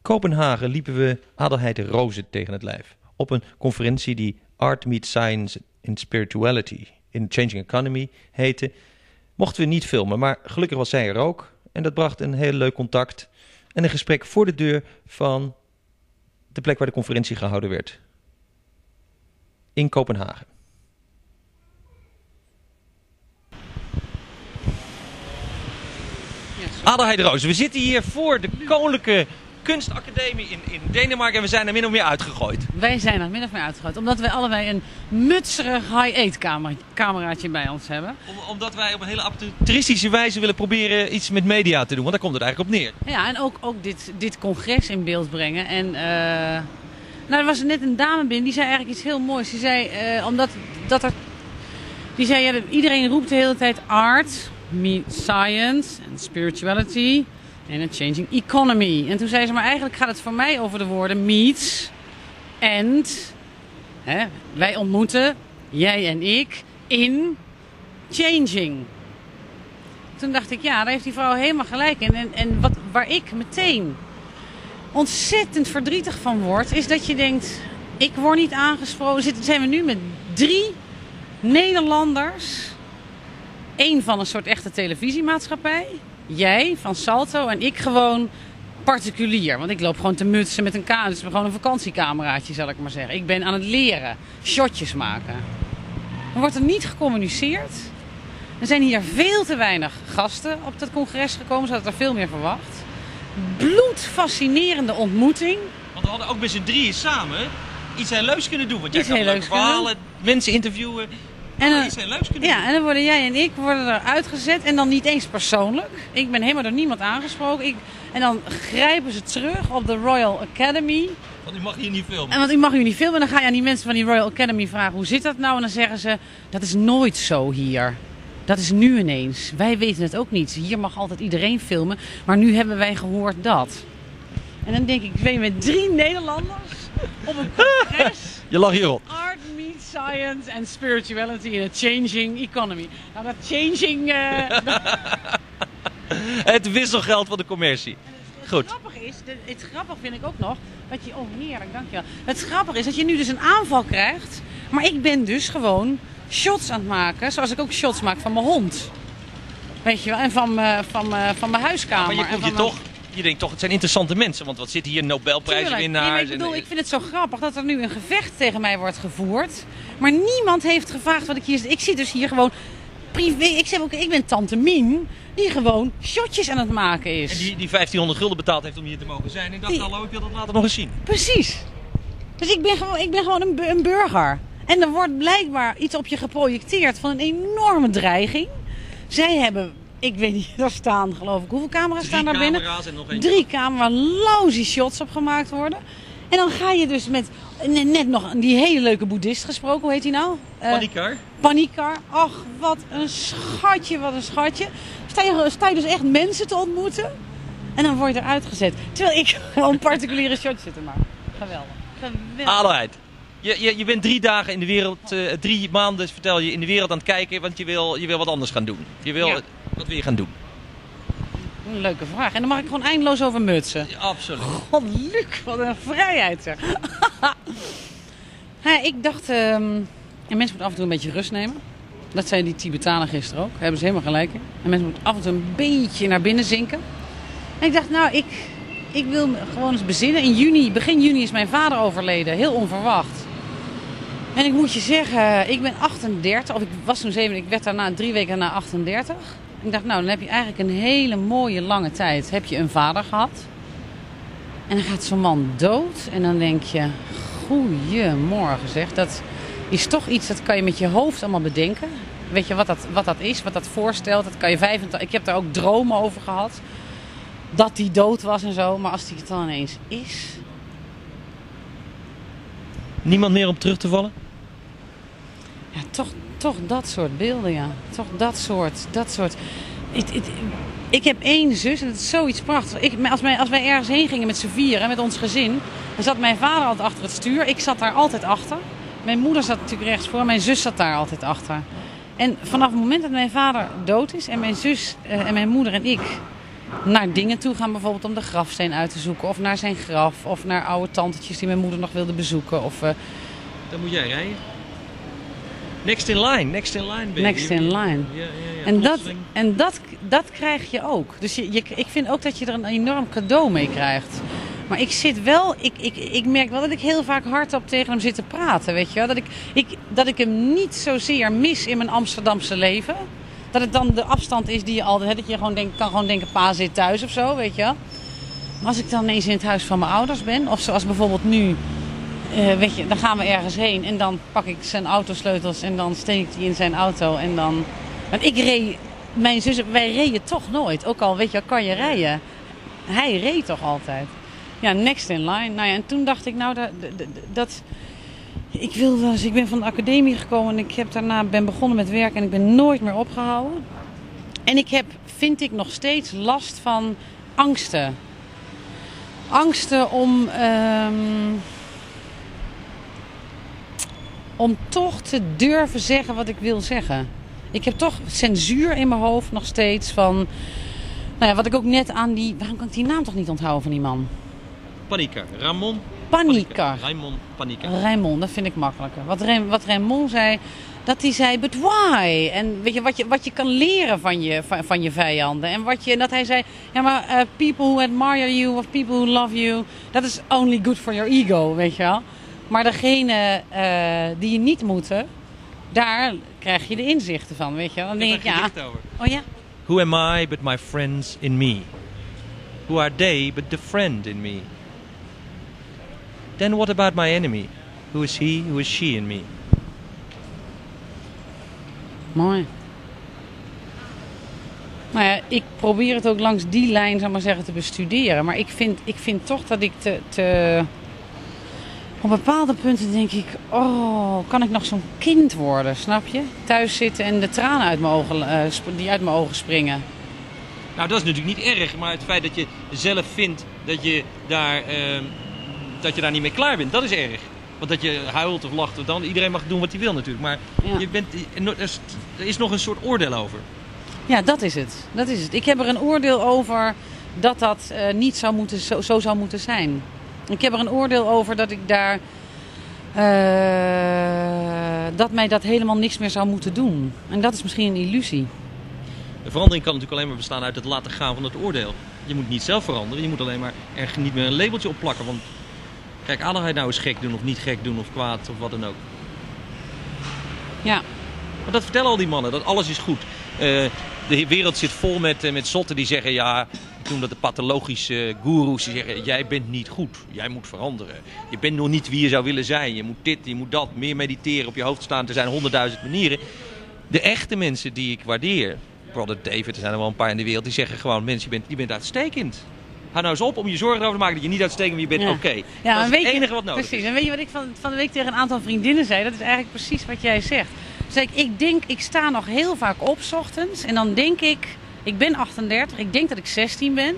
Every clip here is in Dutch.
Kopenhagen liepen we Adelheid Rozen tegen het lijf. Op een conferentie die Art Meets Science in Spirituality in Changing Economy heette. Mochten we niet filmen, maar gelukkig was zij er ook. En dat bracht een heel leuk contact en een gesprek voor de deur van de plek waar de conferentie gehouden werd. In Kopenhagen. Adelheid Rozen, we zitten hier voor de Koninklijke Kunstacademie in Denemarken en we zijn er min of meer uitgegooid. Wij zijn er min of meer uitgegooid, omdat wij allebei een mutserig high-aid cameraatje bij ons hebben. Omdat wij op een hele avonturistische wijze willen proberen iets met media te doen, want daar komt het eigenlijk op neer. Ja, en ook dit congres in beeld brengen. En nou, er was net een dame binnen, die zei eigenlijk iets heel moois. Die zei, iedereen roept de hele tijd art, science en spirituality en een changing economy. En toen zei ze, maar eigenlijk gaat het voor mij over de woorden meets and. Wij ontmoeten, jij en ik, in changing. Toen dacht ik, ja, daar heeft die vrouw helemaal gelijk in. En waar ik meteen ontzettend verdrietig van word, is dat je denkt, ik word niet aangesproken. Zijn we nu met 3 Nederlanders. 1 van een soort echte televisiemaatschappij. Jij van Salto en ik gewoon particulier. Want ik loop gewoon te mutsen met een camera. Dus gewoon een vakantiecameraatje, zal ik maar zeggen. Ik ben aan het leren. Shotjes maken. Er wordt er niet gecommuniceerd. Er zijn hier veel te weinig gasten op het congres gekomen. Ze hadden er veel meer verwacht. Bloedfascinerende ontmoeting. Want we hadden ook met z'n 3 samen iets heel leuks kunnen doen. Want jij Iets kan heel leuke leuks verhalen, mensen interviewen. En iets heel leuks kunnen doen. Ja, en dan worden jij en ik er uitgezet. En dan niet eens persoonlijk. Ik ben helemaal door niemand aangesproken. En dan grijpen ze terug op de Royal Academy. Want u mag hier niet filmen. En want u mag hier niet filmen. En dan ga je aan die mensen van die Royal Academy vragen, hoe zit dat nou? En dan zeggen ze, dat is nooit zo hier. Dat is nu ineens. Wij weten het ook niet. Hier mag altijd iedereen filmen. Maar nu hebben wij gehoord dat. En dan denk ik ben met 3 Nederlanders op een congres. Je lag hierop. Art meets science and spirituality in a changing economy. Nou, dat changing. Het wisselgeld van de commercie. Goed. Het grappig vind ik ook nog, dat je, oh heerlijk, dankjewel. Het grappige is dat je nu dus een aanval krijgt, maar ik ben dus gewoon shots aan het maken, zoals ik ook shots maak van mijn hond. Weet je wel, en van mijn huiskamer. Ja, maar je denkt toch, het zijn interessante mensen, want wat zitten hier Nobelprijswinnaars. Nee, ik vind het zo grappig dat er nu een gevecht tegen mij wordt gevoerd, maar niemand heeft gevraagd wat ik hier zit. Ik zit dus hier gewoon privé. Ik ben tante Mien, die gewoon shotjes aan het maken is. En die 1500 gulden betaald heeft om hier te mogen zijn. En ik dacht, hallo, ik wil dat later nog eens zien. Precies. Dus ik ben gewoon een burger. En er wordt blijkbaar iets op je geprojecteerd van een enorme dreiging. Zij hebben, ik weet niet, daar staan geloof ik, hoeveel camera's staan daar binnen? 3 camera's en nog één. 3 camera's waar lousy shots op gemaakt worden. En dan ga je dus met, net nog die hele leuke boeddhist gesproken, hoe heet hij nou? Panikar. Ach, wat een schatje, wat een schatje. Sta je dus echt mensen te ontmoeten. En dan word je eruit gezet. Terwijl ik gewoon particuliere shotjes zit te maken. Geweldig. Adelheid. Je bent 3 dagen in de wereld, 3 maanden vertel je in de wereld aan het kijken, want je wil wat anders gaan doen. Wat wil je gaan doen? Een leuke vraag. En dan mag ik gewoon eindeloos over mutsen. Ja, absoluut. God, Luc, wat een vrijheid zeg. Ik dacht, en mensen moeten af en toe een beetje rust nemen. Dat zei die Tibetanen gisteren ook. Daar hebben ze helemaal gelijk in. En mensen moeten af en toe een beetje naar binnen zinken. En ik dacht, nou, ik wil me gewoon eens bezinnen. Begin juni is mijn vader overleden. Heel onverwacht. En ik moet je zeggen, ik ben 38. Of ik was toen 7. Ik werd daarna 3 weken na 38. Ik dacht, nou, dan heb je eigenlijk een hele mooie lange tijd. Heb je een vader gehad. En dan gaat zo'n man dood. En dan denk je, goeiemorgen zeg. Dat is toch iets, dat kan je met je hoofd allemaal bedenken. Weet je wat dat is, wat dat voorstelt. Dat kan je ik heb daar ook dromen over gehad. Dat die dood was en zo. Maar als die het dan ineens is. Niemand meer om terug te vallen? Ja, toch dat soort beelden, ja. Toch dat soort. Ik heb 1 zus en dat is zoiets prachtigs. Als wij ergens heen gingen met z'n 4 met ons gezin, dan zat mijn vader altijd achter het stuur. Ik zat daar altijd achter. Mijn moeder zat natuurlijk rechts voor, mijn zus zat daar altijd achter. En vanaf het moment dat mijn vader dood is en mijn zus en mijn moeder en ik naar dingen toe gaan. Bijvoorbeeld om de grafsteen uit te zoeken. Of naar zijn graf. Of naar oude tantetjes die mijn moeder nog wilde bezoeken. Of, Dan moet jij rijden. Next in line, baby. Next in line. Ja. En dat krijg je ook. Dus ik vind ook dat je er een enorm cadeau mee krijgt. Maar ik zit wel, ik merk wel dat ik heel vaak hardop tegen hem zit te praten, weet je wel. Dat ik hem niet zozeer mis in mijn Amsterdamse leven. Dat het dan de afstand is die je altijd, dat je kan gewoon denken, pa zit thuis of zo, weet je wel. Maar als ik dan ineens in het huis van mijn ouders ben, of zoals bijvoorbeeld nu, weet je, dan gaan we ergens heen en dan pak ik zijn autosleutels en dan steek ik die in zijn auto en dan... Want mijn zus, wij reden toch nooit, ook al weet je, kan je rijden. Hij reed toch altijd. Ja, next in line. Nou ja, en toen dacht ik, nou, ik ben van de academie gekomen en ben begonnen met werk en ik ben nooit meer opgehouden. En vind ik nog steeds last van angsten. Angsten om toch te durven zeggen wat ik wil zeggen. Ik heb toch censuur in mijn hoofd nog steeds van... Nou ja, wat ik ook net aan die... Waarom kan ik die naam toch niet onthouden van die man? Panikar. Ramon Panikar. Raymond Panikar. Raymond, dat vind ik makkelijker. Wat Raymond zei, dat hij zei, but why? En weet je, wat je kan leren van je vijanden. En dat hij zei, ja maar people who admire you of people who love you, that is only good for your ego, weet je wel. Maar degene die je niet moeten, daar krijg je de inzichten van, weet je wel. Dan denk ik, ja. Oh ja? Who am I but my friends in me? Who are they but the friend in me? Then what about my enemy? Who is he, who is she in me? Mooi. Nou ja, ik probeer het ook langs die lijn, zou maar zeggen, te bestuderen. Maar ik vind toch dat ik op bepaalde punten denk ik, kan ik nog zo'n kind worden, snap je? Thuis zitten en de tranen uit mijn ogen springen. Nou, dat is natuurlijk niet erg, maar het feit dat je zelf vindt dat je daar niet mee klaar bent, dat is erg. Want dat je huilt of lacht, dan iedereen mag doen wat hij wil natuurlijk. Maar ja. Er is nog een soort oordeel over. Ja, dat is het. Ik heb er een oordeel over dat niet zo zou moeten zijn. Ik heb er een oordeel over dat ik daar... dat mij dat helemaal niks meer zou moeten doen. En dat is misschien een illusie. De verandering kan natuurlijk alleen maar bestaan uit het laten gaan van het oordeel. Je moet niet zelf veranderen, je moet alleen maar er niet meer een labeltje op plakken. Want kijk, Adelheid nou eens gek doen of niet gek doen of kwaad of wat dan ook. Ja. Maar dat vertellen al die mannen, dat alles is goed. De wereld zit vol met zotten die zeggen, ja, ik noem dat de pathologische goeroes, die zeggen, jij bent niet goed, jij moet veranderen. Je bent nog niet wie je zou willen zijn, je moet dit, je moet dat, meer mediteren, op je hoofd staan, er zijn 100.000 manieren. De echte mensen die ik waardeer, Brother David, er zijn er wel een paar in de wereld, die zeggen gewoon, mensen, je bent uitstekend. Hou nou eens op om je zorgen erover te maken dat je niet uitstekend bent, maar je bent oké. Ja, dat is het enige wat nodig is. Precies, en weet je wat ik van de week tegen een aantal vriendinnen zei? Dat is eigenlijk precies wat jij zegt. Dus ik sta nog heel vaak op 's ochtends en dan denk ik ben 38, ik denk dat ik 16 ben.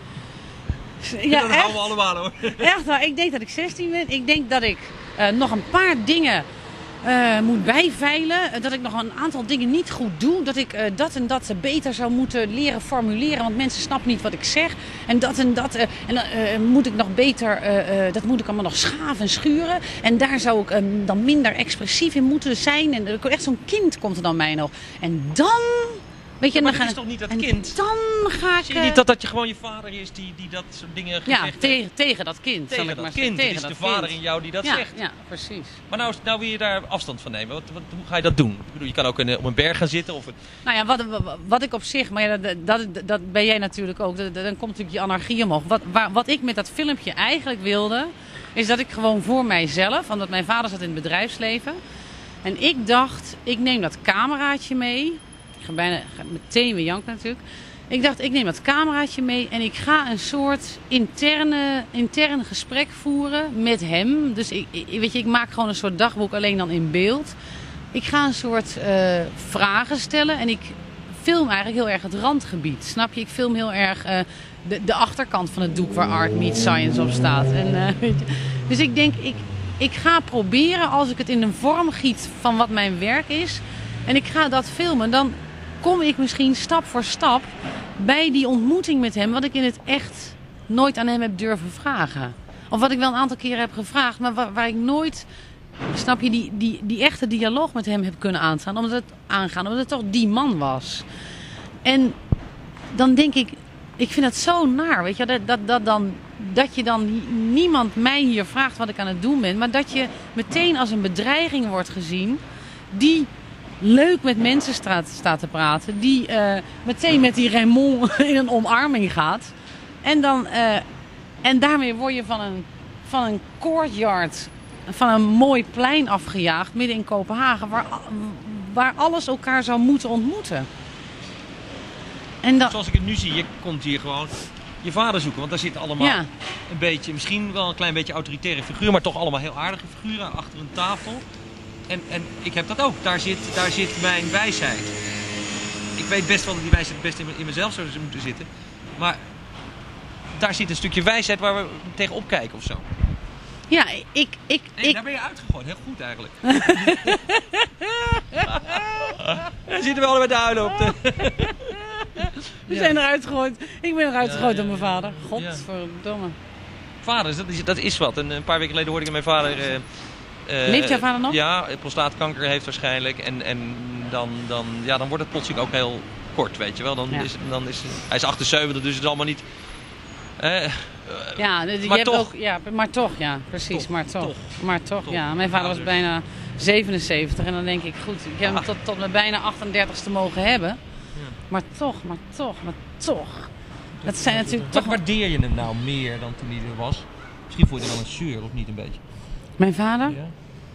Ja, dat houden we allemaal hoor. Echt waar, ik denk dat ik 16 ben. Ik denk dat ik nog een paar dingen moet bijveilen. Dat ik nog een aantal dingen niet goed doe. Dat ik dat en dat beter zou moeten leren formuleren. Want mensen snappen niet wat ik zeg. En dat en dat. En dan moet ik nog beter... dat moet ik allemaal nog schaven en schuren. En daar zou ik dan minder expressief in moeten zijn. En echt zo'n kind komt er dan mij nog. En dan... Weet je, maar dat is toch niet dat kind? Dan ga ik... Zie je niet dat je gewoon je vader is die dat soort dingen gezegd heeft? Tegen dat kind. Tegen zal ik dat maar kind. zeggen. Het is de vader in jou die dat zegt. Ja, precies. Maar nou wil je daar afstand van nemen. Hoe ga je dat doen? Ik bedoel, je kan ook op een berg gaan zitten. Of Nou ja, wat ik op zich... Maar ja, dat ben jij natuurlijk ook. Dan komt natuurlijk die anarchie omhoog. Wat ik met dat filmpje eigenlijk wilde... is dat ik gewoon voor mijzelf... omdat mijn vader zat in het bedrijfsleven... en ik dacht, ik neem dat cameraatje mee... Ik ga meteen weer janken natuurlijk. Ik dacht, ik neem dat cameraatje mee en ik ga een soort interne gesprek voeren met hem. Dus ik maak gewoon een soort dagboek, alleen dan in beeld. Ik ga een soort vragen stellen en ik film eigenlijk heel erg het randgebied. Snap je? Ik film heel erg de achterkant van het doek waar Art Meets Science op staat. En, dus ik denk, ik ga proberen als ik het in een vorm giet van wat mijn werk is... en ik ga dat filmen, dan kom ik misschien stap voor stap bij die ontmoeting met hem wat ik in het echt nooit aan hem heb durven vragen. Of wat ik wel een aantal keren heb gevraagd, maar waar ik nooit, snap je, die echte dialoog met hem heb kunnen omdat het toch die man was. En dan denk ik vind dat zo naar, weet je, dat je dan niemand mij hier vraagt wat ik aan het doen ben, maar dat je meteen als een bedreiging wordt gezien die leuk met mensen staat te praten, die meteen met die Raymond in een omarming gaat. En daarmee word je van een courtyard, van een mooi plein afgejaagd midden in Kopenhagen, waar alles elkaar zou moeten ontmoeten. Zoals ik het nu zie, je komt hier gewoon je vader zoeken. Want daar zitten allemaal een beetje, misschien wel een klein beetje autoritaire figuren, maar toch allemaal heel aardige figuren achter een tafel. En ik heb dat ook. Daar zit mijn wijsheid. Ik weet best wel dat die wijsheid best in mezelf zou moeten zitten. Maar daar zit een stukje wijsheid waar we tegenop kijken of zo. Ja, daar ben je uitgegooid. Heel goed eigenlijk. Daar zitten we allebei te huilen op. We zijn eruit gegooid. Ik ben eruit gegooid door mijn vader. Godverdomme. Vader, dat is wat. En een paar weken geleden hoorde ik mijn vader... Leeft jouw vader nog? Ja, prostaatkanker heeft waarschijnlijk. En dan wordt het plotseling ook heel kort, weet je wel. Hij is 78, dus het is allemaal niet... maar toch, ja, precies. Maar toch, ja. Mijn vader was bijna 77 en dan denk ik, goed, ik heb hem tot mijn bijna 38ste mogen hebben. Ja. Maar toch. Dat zijn natuurlijk toch... Wat waardeer je hem nou meer dan toen hij er was? Misschien vond je er wel een zuur, of niet een beetje? Mijn vader? Ja.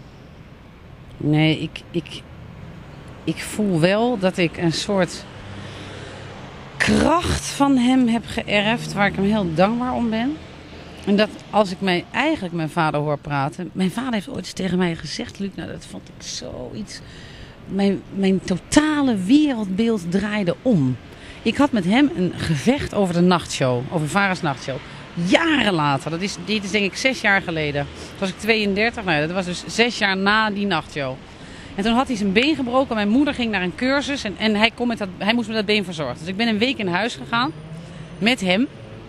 Nee, ik voel wel dat ik een soort kracht van hem heb geërfd waar ik hem heel dankbaar om ben. En dat als ik mijn vader hoor praten... Mijn vader heeft ooit eens tegen mij gezegd, Luc, nou dat vond ik zoiets... Mijn totale wereldbeeld draaide om. Ik had met hem een gevecht over de nachtshow, over Vara's nachtshow. Jaren later, dit is denk ik 6 jaar geleden. Toen was ik 32, dat was dus 6 jaar na die nachtshow. En toen had hij zijn been gebroken. Mijn moeder ging naar een cursus en hij moest met dat been verzorgd. Dus ik ben een week in huis gegaan met hem.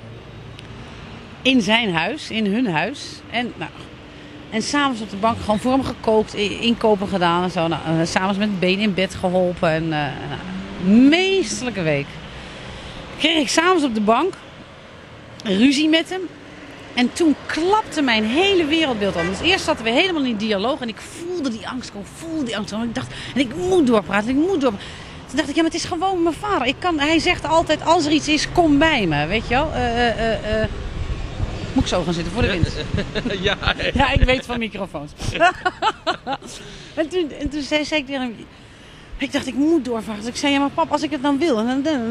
In zijn huis, in hun huis. En s'avonds op de bank gewoon voor hem gekookt, inkopen gedaan en zo. S'avonds met het been in bed geholpen. Meesterlijke week. Kreeg ik s'avonds op de bank ruzie met hem. En toen klapte mijn hele wereldbeeld om. Dus eerst zaten we helemaal in dialoog en ik voelde die angst komen. Ik dacht, en ik moet doorpraten. Toen dacht ik, ja, maar het is gewoon mijn vader. Hij zegt altijd, als er iets is, kom bij me. Weet je wel? Moet ik zo gaan zitten voor de wind? Ja, ik weet van microfoons. en toen zei ik tegen hem... Ik dacht, ik moet doorvragen. Dus ik zei, ja, maar pap, als ik het dan wil.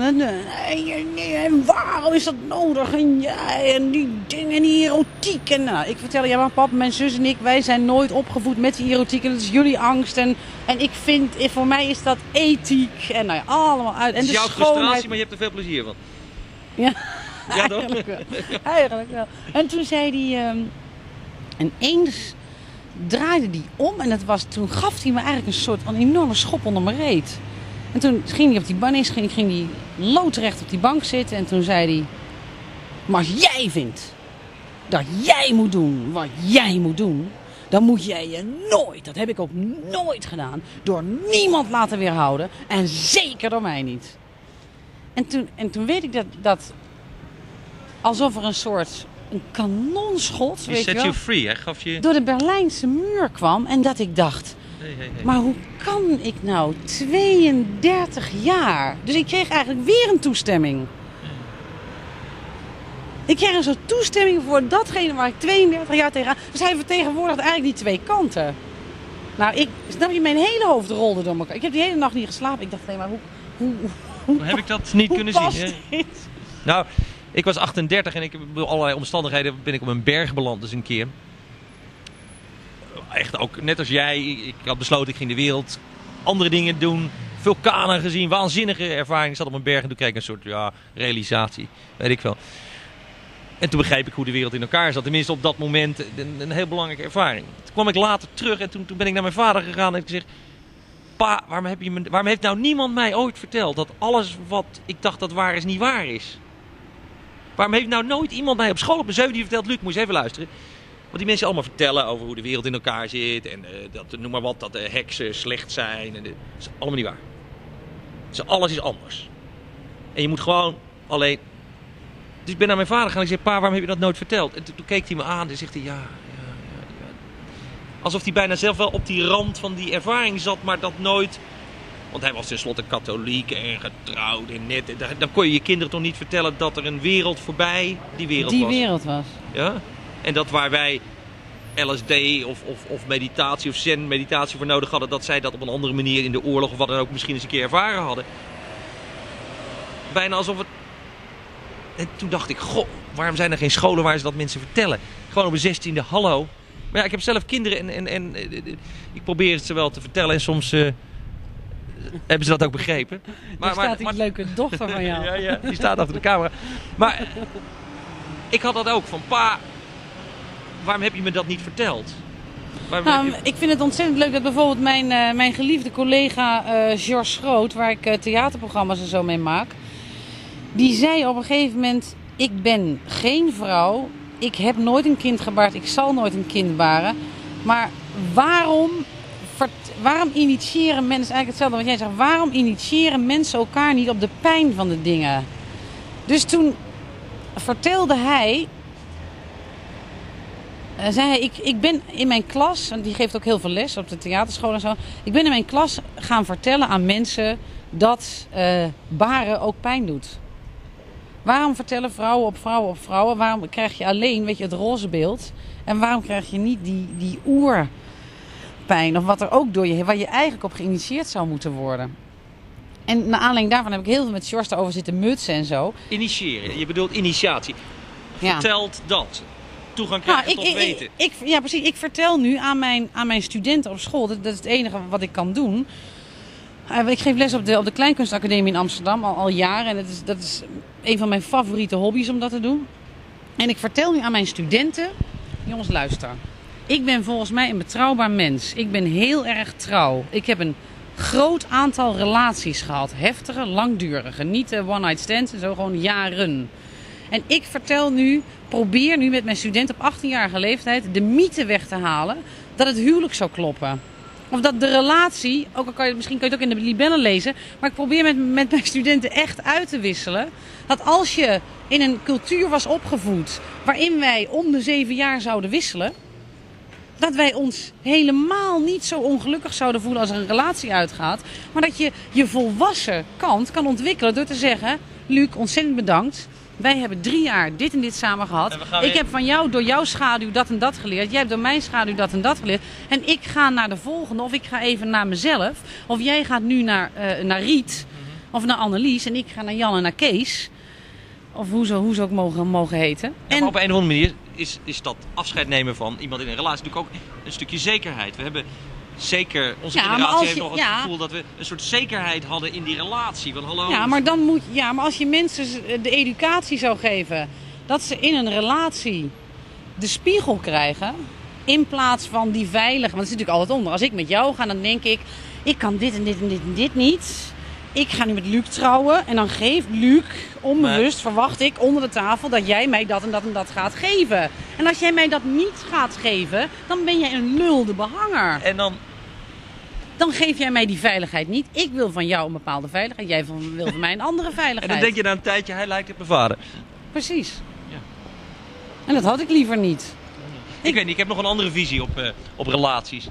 En waarom is dat nodig? En die dingen, die erotiek. En ik vertelde, ja, maar pap, mijn zus en ik, wij zijn nooit opgevoed met die erotiek. En dat is jullie angst. En ik vind, voor mij is dat ethiek. En allemaal uit. En het is de jouw frustratie, maar je hebt er veel plezier van. Ja, ja toch? Eigenlijk wel. En toen zei hij... en eens draaide die om en toen gaf hij me eigenlijk een enorme schop onder mijn reet. En toen ging hij op die bank, ging hij loodrecht op die bank zitten en toen zei hij... Maar als jij vindt dat jij moet doen wat jij moet doen, dan moet jij je nooit, dat heb ik ook nooit gedaan, door niemand laten weerhouden en zeker door mij niet. En toen weet ik dat alsof er een kanonschot, weet je wel, set you free, hij gaf je... door de Berlijnse muur kwam en dat ik dacht, hey. Maar hoe kan ik nou 32 jaar? Dus ik kreeg eigenlijk weer een toestemming. Ik kreeg een soort toestemming voor datgene waar ik 32 jaar tegenaan... Dus hij vertegenwoordigt eigenlijk die twee kanten. Nou, snap je, mijn hele hoofd rolde door elkaar. Ik heb die hele nacht niet geslapen. Ik dacht, nee, maar hoe heb ik dat niet kunnen zien? Dit? Nou... Ik was 38 en door allerlei omstandigheden ben ik op een berg beland dus een keer. Echt ook, net als jij, ik had besloten, ik ging de wereld andere dingen doen. Vulkanen gezien, waanzinnige ervaring. Ik zat op een berg en toen kreeg ik een soort realisatie, weet ik wel. En toen begreep ik hoe de wereld in elkaar zat. Tenminste op dat moment een heel belangrijke ervaring. Toen kwam ik later terug en toen ben ik naar mijn vader gegaan en ik zeg... Pa, waarom heeft nou niemand mij ooit verteld dat alles wat ik dacht dat waar is, niet waar is? Waarom heeft nou nooit iemand mij op school op mijn 17 verteld... Luc, moet je eens even luisteren. Wat die mensen allemaal vertellen over hoe de wereld in elkaar zit. En noem maar wat, dat de heksen slecht zijn. Dat is allemaal niet waar. Dus alles is anders. En je moet gewoon alleen... Dus ik ben naar mijn vader gegaan en ik zei... Pa, waarom heb je dat nooit verteld? En toen keek hij me aan en zegt hij... Ja. Alsof hij bijna zelf wel op die rand van die ervaring zat, maar dat nooit... Want hij was tenslotte katholiek en getrouwd en net... Dan kon je je kinderen toch niet vertellen dat er een wereld voorbij die wereld was. Ja? En dat waar wij LSD of meditatie of zen-meditatie voor nodig hadden... dat zij dat op een andere manier in de oorlog of wat dan ook misschien eens een keer ervaren hadden. Bijna alsof het... En toen dacht ik, goh, waarom zijn er geen scholen waar ze dat mensen vertellen? Gewoon op een 16e, hallo. Maar ja, ik heb zelf kinderen en ik probeer het ze wel te vertellen en soms hebben ze dat ook begrepen. Maar staat die leuke dochter van jou. Ja, die staat achter de camera. Maar ik had dat ook van, pa, waarom heb je me dat niet verteld? Ik vind het ontzettend leuk dat bijvoorbeeld mijn geliefde collega George Schroot, waar ik theaterprogramma's en zo mee maak, die zei op een gegeven moment, ik ben geen vrouw, ik heb nooit een kind gebaard, ik zal nooit een kind baren, maar waarom initiëren mensen, eigenlijk hetzelfde wat jij zegt, waarom initiëren mensen elkaar niet op de pijn van de dingen? Dus toen vertelde hij, zei hij, ik ben in mijn klas, en die geeft ook heel veel les op de theaterschool en zo, ik ben in mijn klas gaan vertellen aan mensen dat baren ook pijn doet. Waarom vertellen vrouwen op vrouwen op vrouwen? Waarom krijg je alleen, het roze beeld? En waarom krijg je niet die oerpijn? Of wat er ook waar je eigenlijk op geïnitieerd zou moeten worden. En naar aanleiding daarvan heb ik heel veel met George over zitten mutsen en zo. Initiëren, je bedoelt initiatie. Vertelt dat. Toegang krijgen tot weten. Ja, precies. Ik vertel nu aan mijn studenten op school, dat is het enige wat ik kan doen. Ik geef les op de Kleinkunstacademie in Amsterdam al jaren. En dat is een van mijn favoriete hobby's om dat te doen. En ik vertel nu aan mijn studenten, jongens luister. Ik ben volgens mij een betrouwbaar mens. Ik ben heel erg trouw. Ik heb een groot aantal relaties gehad. Heftige, langdurige. Niet one-night stands en zo, gewoon jaren. En ik probeer nu met mijn studenten op 18-jarige leeftijd de mythe weg te halen dat het huwelijk zou kloppen. Of dat de relatie, ook al misschien kan je het ook in de libellen lezen, maar ik probeer met mijn studenten echt uit te wisselen. Dat als je in een cultuur was opgevoed waarin wij om de 7 jaar zouden wisselen, dat wij ons helemaal niet zo ongelukkig zouden voelen als er een relatie uitgaat. Maar dat je je volwassen kant kan ontwikkelen door te zeggen, Luc, ontzettend bedankt. Wij hebben 3 jaar dit en dit samen gehad. Ik heb van jou door jouw schaduw dat en dat geleerd. Jij hebt door mijn schaduw dat en dat geleerd. En ik ga naar de volgende. Of ik ga even naar mezelf. Of jij gaat nu naar Riet. Of naar Annelies. En ik ga naar Jan en naar Kees. Of hoe ze ook mogen heten. En op een of andere manier is dat afscheid nemen van iemand in een relatie natuurlijk ook een stukje zekerheid. We hebben zeker, onze generatie heeft nog het gevoel dat we een soort zekerheid hadden in die relatie. Van, hallo, maar als je mensen de educatie zou geven dat ze in een relatie de spiegel krijgen, in plaats van die veilige, want dat is natuurlijk altijd onder. Als ik met jou ga, dan denk ik kan dit en dit en dit en dit niet. Ik ga nu met Luc trouwen en dan geeft Luc, onbewust verwacht ik onder de tafel dat jij mij dat en dat en dat gaat geven. En als jij mij dat niet gaat geven, dan ben jij een lulde behanger. En dan geef jij mij die veiligheid niet. Ik wil van jou een bepaalde veiligheid. Jij wil van mij een andere veiligheid. En dan denk je na een tijdje, hij lijkt op mijn vader. Precies. Ja. En dat had ik liever niet. Ik weet niet, ik heb nog een andere visie op relaties.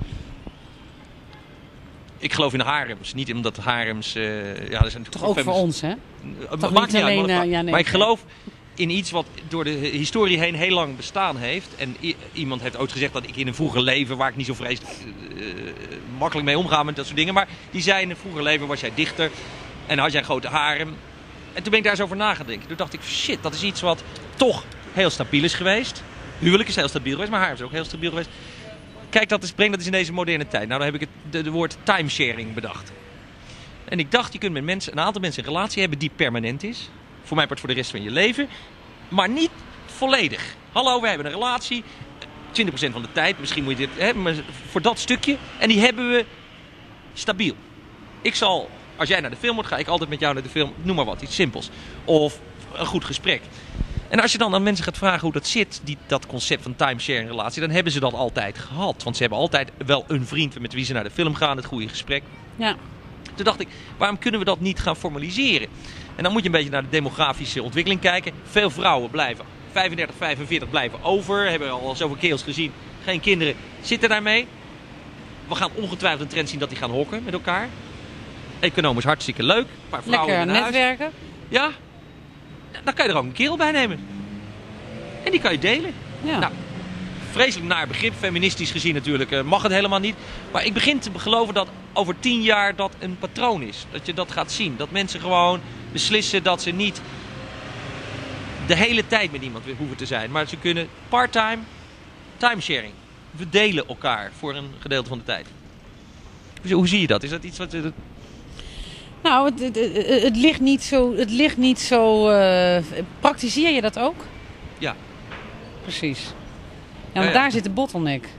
Ik geloof in harems. Niet omdat harems... er zijn toch ook voor ons, hè? Maakt niet uit. Maar ik geloof in iets wat door de historie heen heel lang bestaan heeft. En iemand heeft ooit gezegd dat ik in een vroeger leven, waar ik niet zo vreselijk makkelijk mee omga met dat soort dingen. Maar die zei, in een vroeger leven was jij dichter en had jij een grote harem. En toen ben ik daar eens over na gaan denken. Toen dacht ik, shit, dat is iets wat toch heel stabiel is geweest. Huwelijk is heel stabiel geweest, maar harem is ook heel stabiel geweest. Kijk, breng dat eens in deze moderne tijd. Nou, dan heb ik het woord timesharing bedacht. En ik dacht, je kunt met een aantal mensen een relatie hebben die permanent is. Voor mij part voor de rest van je leven. Maar niet volledig. Hallo, we hebben een relatie. 20% van de tijd. Misschien moet je dit hebben. Maar voor dat stukje. En die hebben we stabiel. Ik zal, als jij naar de film moet, ga ik altijd met jou naar de film. Noem maar wat, iets simpels. Of een goed gesprek. En als je dan aan mensen gaat vragen hoe dat zit, dat concept van timesharing relatie, dan hebben ze dat altijd gehad. Want ze hebben altijd wel een vriend met wie ze naar de film gaan, het goede gesprek. Ja. Toen dacht ik, waarom kunnen we dat niet gaan formaliseren? En dan moet je een beetje naar de demografische ontwikkeling kijken. Veel vrouwen blijven 35, 45 blijven over. Hebben al zoveel kerels gezien. Geen kinderen. Zitten daarmee. We gaan ongetwijfeld een trend zien dat die gaan hokken met elkaar. Economisch hartstikke leuk. Een paar vrouwen Lekker in huis. netwerken. Ja. Dan kan je er ook een kerel bij nemen. En die kan je delen. Ja. Nou, vreselijk naar begrip. Feministisch gezien natuurlijk mag het helemaal niet. Maar ik begin te geloven dat over 10 jaar dat een patroon is. Dat je dat gaat zien. Dat mensen gewoon beslissen dat ze niet de hele tijd met iemand hoeven te zijn. Maar ze kunnen part-time, timesharing. We delen elkaar voor een gedeelte van de tijd. Hoe zie je dat? Is dat iets wat... Nou, het ligt niet zo... Praktiseer je dat ook? Ja. Precies. Ja, maar daar zit de bottleneck.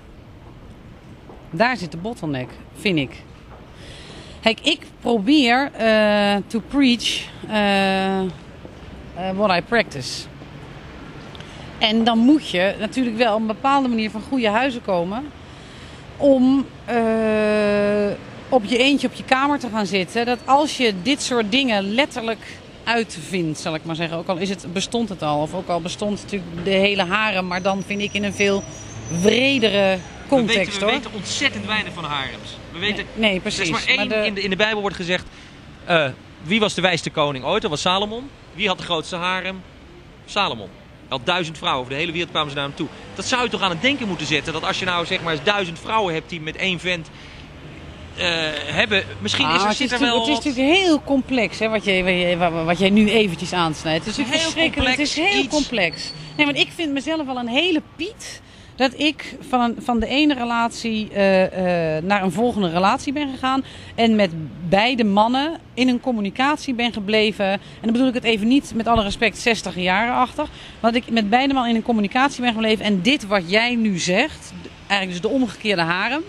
Daar zit de bottleneck, vind ik. Kijk, ik probeer to preach what I practice. En dan moet je natuurlijk wel op een bepaalde manier van goede huizen komen om op je eentje op je kamer te gaan zitten. Dat als je dit soort dingen letterlijk uitvindt, zal ik maar zeggen. Ook al bestond het al, of ook al bestond natuurlijk de hele harem, maar dan vind ik in een veel wredere context. We weten ontzettend weinig van harems. We weten, nee, precies. Er is maar één, in de Bijbel wordt gezegd, wie was de wijste koning ooit? Dat was Salomon. Wie had de grootste harem? Salomon. Hij had 1000 vrouwen, over de hele wereld kwamen ze naar hem toe. Dat zou je toch aan het denken moeten zetten. Dat als je nou zeg maar eens 1000 vrouwen hebt die met één vent hebben. Misschien zit er wel. Het is natuurlijk heel complex, hè, wat jij nu eventjes aansnijdt. Het is natuurlijk verschrikkelijk. Het is heel complex. Nee, want ik vind mezelf wel een hele piet dat ik van de ene relatie naar een volgende relatie ben gegaan. En met beide mannen in een communicatie ben gebleven. En dan bedoel ik het even niet met alle respect 60 jaren achter. Maar dat ik met beide mannen in een communicatie ben gebleven. En dit wat jij nu zegt, eigenlijk dus de omgekeerde harem.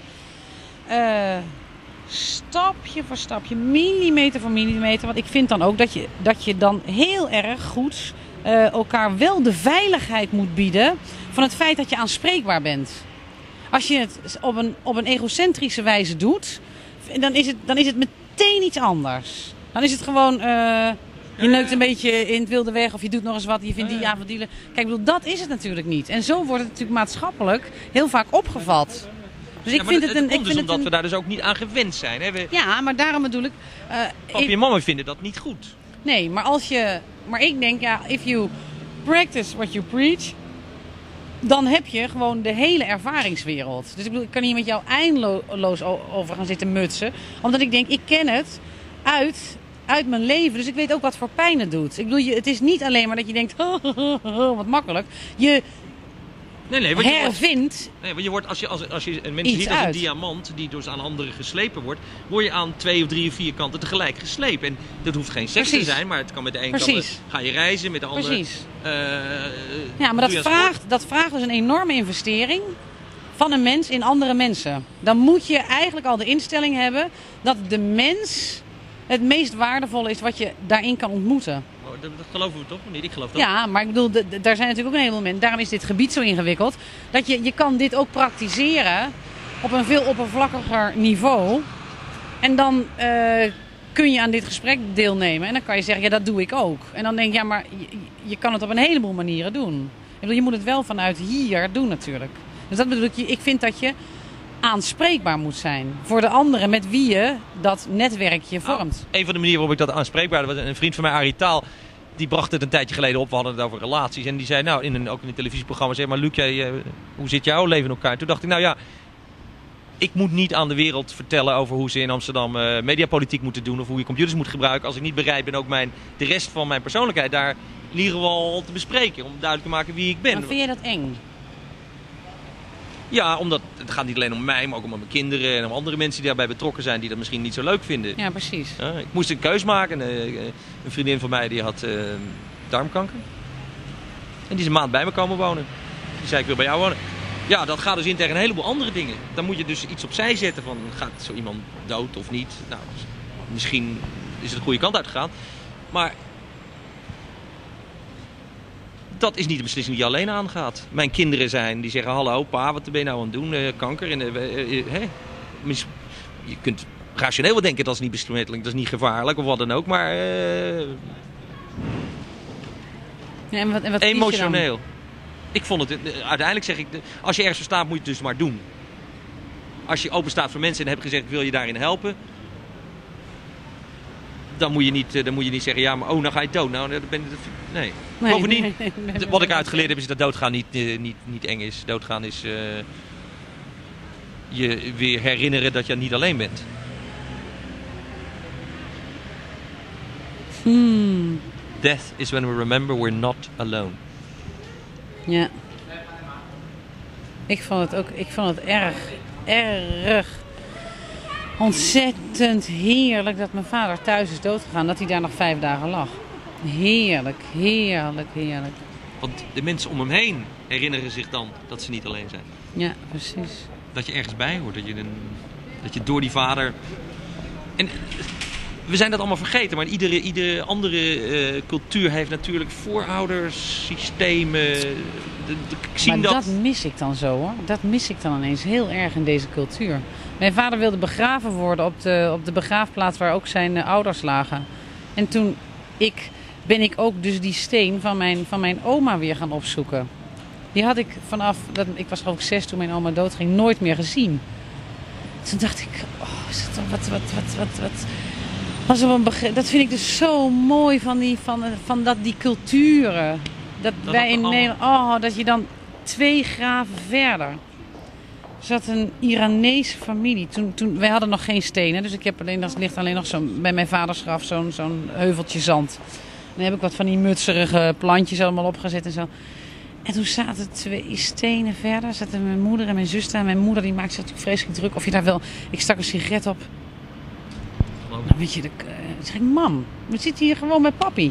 Stapje voor stapje, millimeter voor millimeter. Want ik vind dan ook dat je dan heel erg goed elkaar wel de veiligheid moet bieden van het feit dat je aanspreekbaar bent. Als je het op een egocentrische wijze doet, dan is het meteen iets anders. Dan is het gewoon, je neukt een beetje in het wilde weg of je doet nog eens wat, je vindt die avondielen. Kijk, ik bedoel, dat is het natuurlijk niet. En zo wordt het natuurlijk maatschappelijk heel vaak opgevat. Dus ik vind het komt dus omdat we daar dus ook niet aan gewend zijn. Hè? Ja, maar daarom bedoel ik... Papi en mama vinden dat niet goed. Nee, maar ik denk, ja, if you practice what you preach, dan heb je gewoon de hele ervaringswereld. Dus ik bedoel, ik kan hier met jou eindeloos over gaan zitten mutsen. Omdat ik denk, ik ken het uit mijn leven. Dus ik weet ook wat voor pijn het doet. Ik bedoel, het is niet alleen maar dat je denkt, wat makkelijk. Je hervindt. Want je wordt, als je een mens ziet als een diamant die dus aan anderen geslepen wordt, word je aan 2 of 3 of 4 kanten tegelijk geslepen. En dat hoeft geen seks te zijn, maar het kan met de ene kant ga je reizen, met de andere. Precies. Ja, maar dat vraagt dus een enorme investering van een mens in andere mensen. Dan moet je eigenlijk al de instelling hebben dat de mens het meest waardevolle is wat je daarin kan ontmoeten. Dat geloven we toch niet? Ik geloof dat. Ja, maar ik bedoel, daar zijn natuurlijk ook een heleboel mensen. Daarom is dit gebied zo ingewikkeld. Dat je kan dit ook praktiseren op een veel oppervlakkiger niveau. En dan kun je aan dit gesprek deelnemen. En dan kan je zeggen, ja, dat doe ik ook. En dan denk je, ja, maar je kan het op een heleboel manieren doen. Ik bedoel, je moet het wel vanuit hier doen natuurlijk. Dus dat bedoel ik vind dat je aanspreekbaar moet zijn voor de anderen met wie je dat netwerkje vormt. Een van de manieren waarop ik dat aanspreekbaar was, een vriend van mij, Arie Taal, die bracht het een tijdje geleden op. We hadden het over relaties. En die zei, nou, ook in een televisieprogramma, zeg maar, Luc, hoe zit jouw leven in elkaar? Toen dacht ik, nou ja, ik moet niet aan de wereld vertellen over hoe ze in Amsterdam mediapolitiek moeten doen of hoe je computers moet gebruiken. Als ik niet bereid ben ook de rest van mijn persoonlijkheid daar in ieder geval te bespreken. Om duidelijk te maken wie ik ben. Maar vind je dat eng? Ja, omdat het gaat niet alleen om mij, maar ook om mijn kinderen en om andere mensen die daarbij betrokken zijn die dat misschien niet zo leuk vinden. Ja, precies. Ik moest een keus maken. Een vriendin van mij die had darmkanker. En die is een maand bij me komen wonen. Die zei, ik wil bij jou wonen. Ja, dat gaat dus in tegen een heleboel andere dingen. Dan moet je dus iets opzij zetten van, gaat zo iemand dood of niet? Nou, misschien is het de goede kant uitgegaan. Maar dat is niet de beslissing die je alleen aangaat. Mijn kinderen zijn, die zeggen, hallo pa, wat ben je nou aan het doen? Kanker. En, je kunt rationeel wel denken, dat is niet besmettelijk, dat is niet gevaarlijk of wat dan ook. Maar Ja, en wat kies je dan? emotioneel. Ik vond het, uiteindelijk zeg ik, als je ergens voor staat, moet je het dus maar doen. Als je open staat voor mensen en hebt gezegd, ik wil je daarin helpen. Dan moet je niet zeggen, ja, maar nou ga je dood. Nou, dan ben je, nee. Bovendien, wat ik uitgeleerd heb, is dat doodgaan niet eng is. Doodgaan is je weer herinneren dat je niet alleen bent. Death is when we remember we're not alone. Ja. Ik vond het erg ontzettend heerlijk dat mijn vader thuis is doodgegaan. Dat hij daar nog 5 dagen lag. Heerlijk. Want de mensen om hem heen herinneren zich dan dat ze niet alleen zijn. Ja, precies. Dat je ergens bij hoort. Dat je door die vader... En we zijn dat allemaal vergeten. Maar iedere andere cultuur heeft natuurlijk voorouders, systemen. Maar dat mis ik dan zo hoor. Dat mis ik dan ineens heel erg in deze cultuur. Mijn vader wilde begraven worden op de begraafplaats waar ook zijn ouders lagen. En toen ben ik ook dus die steen van mijn oma weer gaan opzoeken. Die had ik ik was geloof ik 6 toen mijn oma doodging, nooit meer gezien. Toen dacht ik, is dat dat vind ik dus zo mooi van die culturen. Dat wij in Nederland, dat je dan 2 graven verder. Er zat een Iranese familie. Toen wij hadden nog geen stenen, dus er ligt alleen nog bij mijn vaders graf zo'n heuveltje zand. Dan heb ik wat van die mutserige plantjes allemaal opgezet en zo. En toen zaten 2 stenen verder. Zaten mijn moeder en mijn zuster. En mijn moeder die maakte zich natuurlijk vreselijk druk. Of je daar wel... Ik stak een sigaret op. Nou, weet je, zeg ik, mam, we zitten hier gewoon met papi.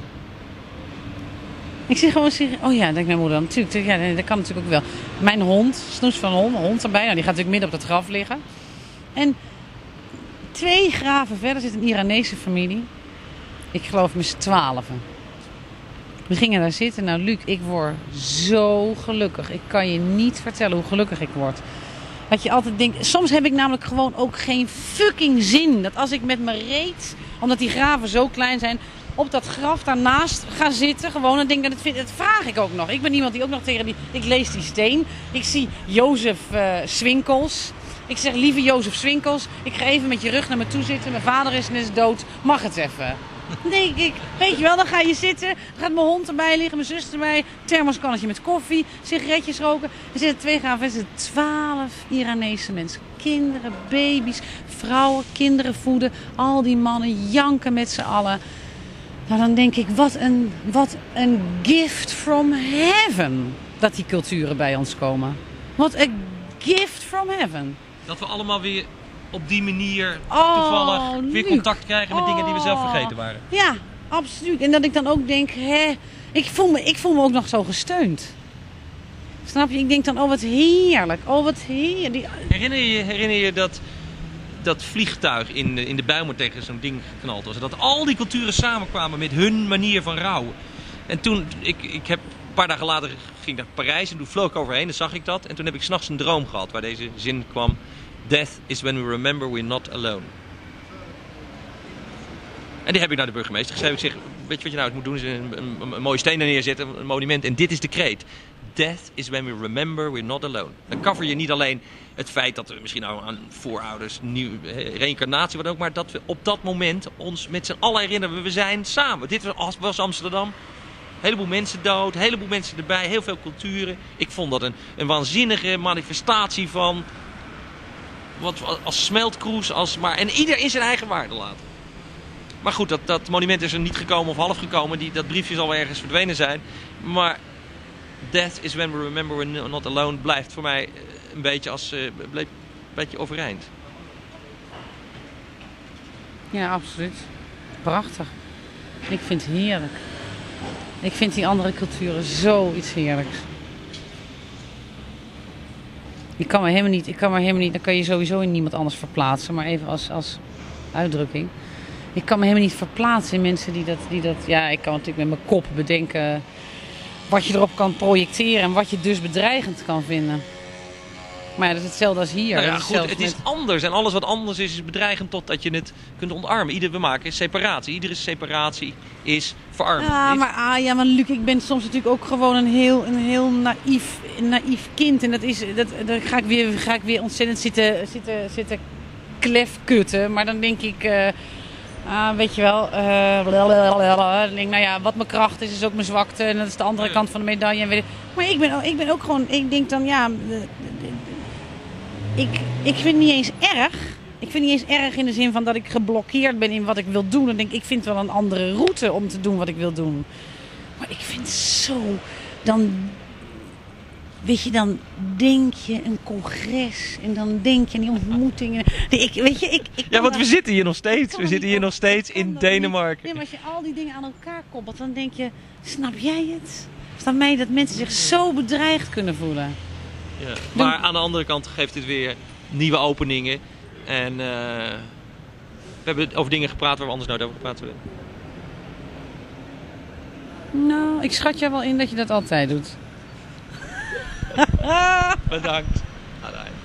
Ik zeg gewoon, oh ja, denkt mijn moeder dan. Natuurlijk, ja, dat kan natuurlijk ook wel. Mijn hond, snoes van een hond erbij. Nou, die gaat natuurlijk midden op het graf liggen. En 2 graven verder zit een Iranese familie. Ik geloof met z'n 12. We gingen daar zitten. Nou, Luc, ik word zo gelukkig. Ik kan je niet vertellen hoe gelukkig ik word. Dat je altijd denkt... Soms heb ik namelijk gewoon ook geen fucking zin. Dat als ik met mijn reet, omdat die graven zo klein zijn, op dat graf daarnaast ga zitten. Gewoon en denk, dat vraag ik ook nog. Ik ben iemand die ook nog ik lees die steen. Ik zie Jozef Swinkels. Ik zeg, lieve Jozef Swinkels, ik ga even met je rug naar me toe zitten. Mijn vader is dood. Mag het even? Dan denk ik, weet je wel, dan ga je zitten. Dan gaat mijn hond erbij liggen, mijn zus erbij. Thermoskannetje met koffie, sigaretjes roken. Er zitten 2 graven, er zitten 12 Iranese mensen. Kinderen, baby's, vrouwen, kinderen voeden. Al die mannen janken met z'n allen. Nou, dan denk ik, wat een gift from heaven. Dat die culturen bij ons komen. Wat een gift from heaven. Dat we allemaal weer op die manier toevallig weer contact krijgen met dingen die we zelf vergeten waren. Ja, absoluut. En dat ik dan ook denk, ik voel me ook nog zo gesteund. Snap je? Ik denk dan, wat heerlijk. Wat heerlijk. Herinner je dat vliegtuig in de Bijlmer tegen zo'n ding geknald was? Dat al die culturen samenkwamen met hun manier van rouwen. En toen, ik heb een paar dagen later ging ik naar Parijs en toen vloog ik overheen en zag ik dat. En toen heb ik 's nachts een droom gehad waar deze zin kwam. Death is when we remember we're not alone. En die heb ik naar de burgemeester geschreven. Ik zeg, weet je wat je nou moet doen? Is een mooie steen er neerzetten, een monument. En dit is de kreet. Death is when we remember we're not alone. Dan cover je niet alleen het feit dat we misschien nou aan voorouders, reïncarnatie, wat ook, maar dat we op dat moment ons met z'n allen herinneren, we zijn samen. Dit was Amsterdam. Een heleboel mensen dood, een heleboel mensen erbij, heel veel culturen. Ik vond dat een waanzinnige manifestatie van wat als smeltkroes, en ieder in zijn eigen waarde laten. Maar goed, dat monument is er niet gekomen of half gekomen. Dat briefje zal wel ergens verdwenen zijn. Maar Death is when we remember we're not alone blijft voor mij een beetje overeind. Ja, absoluut. Prachtig. Ik vind het heerlijk. Ik vind die andere culturen zoiets heerlijks. Ik kan me helemaal niet, dan kan je sowieso in niemand anders verplaatsen, maar even als uitdrukking. Ik kan me helemaal niet verplaatsen in mensen die dat... Ja, ik kan natuurlijk met mijn kop bedenken wat je erop kan projecteren en wat je dus bedreigend kan vinden. Maar ja, dat is hetzelfde als hier. Nou ja, goed, het is anders. En alles wat anders is bedreigend totdat je het kunt ontarmen. We maken separatie. Iedere separatie is verarmend. Ja, maar Luc, ik ben soms natuurlijk ook gewoon een heel naïef kind. En dan ga ik weer ontzettend zitten klefkutten. Maar dan denk ik... weet je wel, dan denk ik, nou ja, wat mijn kracht is ook mijn zwakte. En dat is de andere kant van de medaille. En maar ik ben ook gewoon, ik denk dan, ja... Ik vind het niet eens erg. Ik vind het niet eens erg in de zin van dat ik geblokkeerd ben in wat ik wil doen. Dan denk ik vind wel een andere route om te doen wat ik wil doen. Maar ik vind zo... Weet je, dan denk je een congres en dan denk je aan die ontmoetingen. Want we zitten hier nog steeds. We zitten hier nog steeds in Denemarken. Nee, maar als je al die dingen aan elkaar koppelt, dan denk je, snap jij het? Snap mij dat mensen zich zo bedreigd kunnen voelen? Ja, maar aan de andere kant geeft dit weer nieuwe openingen. En we hebben over dingen gepraat waar we anders nooit over gepraat willen. Nou, ik schat jou wel in dat je dat altijd doet. Bedankt. Alright.